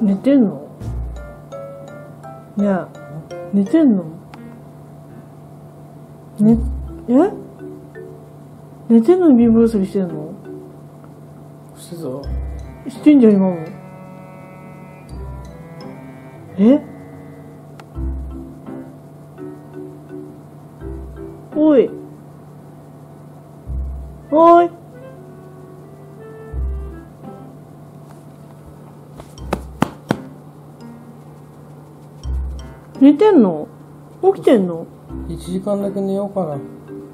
寝てんの？いや、寝てんの？寝てんのに貧乏ゆすりしてんの？ してた？ してんじゃん、今も。おい。おい。寝てんの？起きてんの 1時間だけ寝ようかな。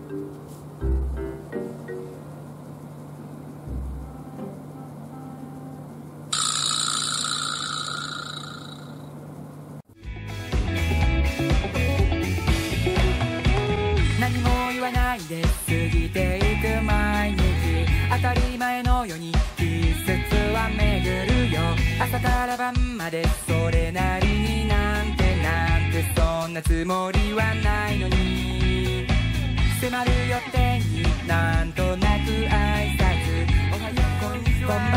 何も言わないで過ぎていく毎日、当たり前のように季節は巡るよ。朝から晩までそれなりになんてそんなつもりはないのに、迫る予定になんとなく挨拶、おはようこんばんは